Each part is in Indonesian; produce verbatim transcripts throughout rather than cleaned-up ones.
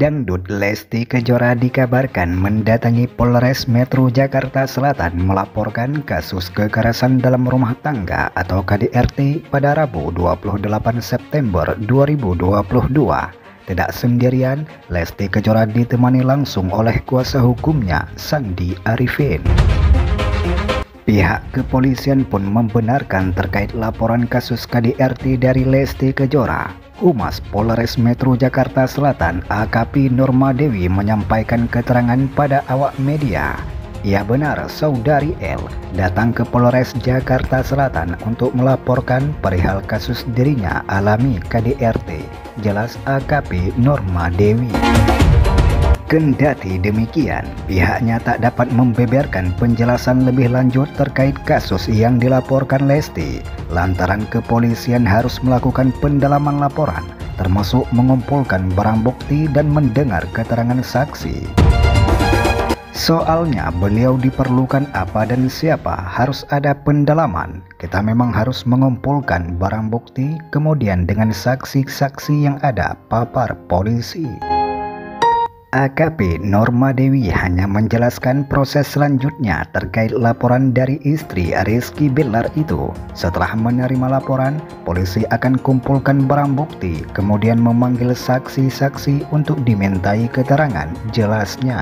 Dangdut Lesti Kejora dikabarkan mendatangi Polres Metro Jakarta Selatan melaporkan kasus kekerasan dalam rumah tangga atau K D R T pada Rabu dua puluh delapan September dua ribu dua puluh dua. Tidak sendirian, Lesti Kejora ditemani langsung oleh kuasa hukumnya, Sandi Arifin. Pihak kepolisian pun membenarkan terkait laporan kasus K D R T dari Lesti Kejora. Humas Polres Metro Jakarta Selatan A K P Norma Dewi menyampaikan keterangan pada awak media. Ya benar, saudari L datang ke Polres Jakarta Selatan untuk melaporkan perihal kasus dirinya alami K D R T, jelas A K P Norma Dewi. Kendati demikian, pihaknya tak dapat membeberkan penjelasan lebih lanjut terkait kasus yang dilaporkan Lesti, lantaran kepolisian harus melakukan pendalaman laporan, termasuk mengumpulkan barang bukti dan mendengar keterangan saksi. Soalnya beliau diperlukan apa dan siapa, harus ada pendalaman. Kita memang harus mengumpulkan barang bukti, kemudian dengan saksi-saksi yang ada, papar polisi. A K P Norma Dewi hanya menjelaskan proses selanjutnya terkait laporan dari istri Rizky Bilar itu. Setelah menerima laporan, polisi akan kumpulkan barang bukti, kemudian memanggil saksi-saksi untuk dimintai keterangan, jelasnya.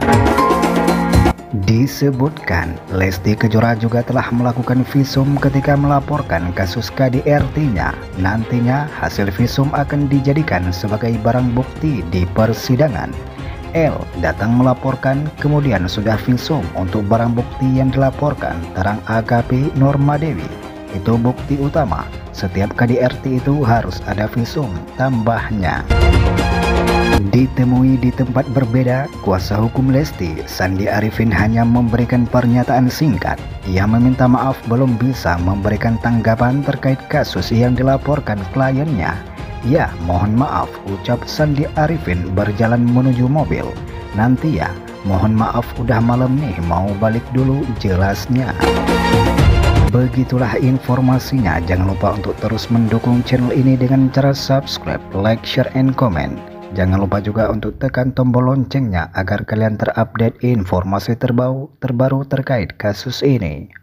Disebutkan, Lesti Kejora juga telah melakukan visum ketika melaporkan kasus K D R T-nya. Nantinya hasil visum akan dijadikan sebagai barang bukti di persidangan. L datang melaporkan, kemudian sudah visum untuk barang bukti yang dilaporkan, terang A K P Norma Dewi. Itu bukti utama, setiap K D R T itu harus ada visum, tambahnya. Ditemui di tempat berbeda, kuasa hukum Lesti, Sandi Arifin hanya memberikan pernyataan singkat. Ia meminta maaf belum bisa memberikan tanggapan terkait kasus yang dilaporkan kliennya. Ya, mohon maaf, ucap Sandi Arifin berjalan menuju mobil. Nanti ya, mohon maaf udah malam nih, mau balik dulu, jelasnya. Begitulah informasinya. Jangan lupa untuk terus mendukung channel ini dengan cara subscribe, like, share, and comment. Jangan lupa juga untuk tekan tombol loncengnya agar kalian terupdate informasi terbaru terbaru terkait kasus ini.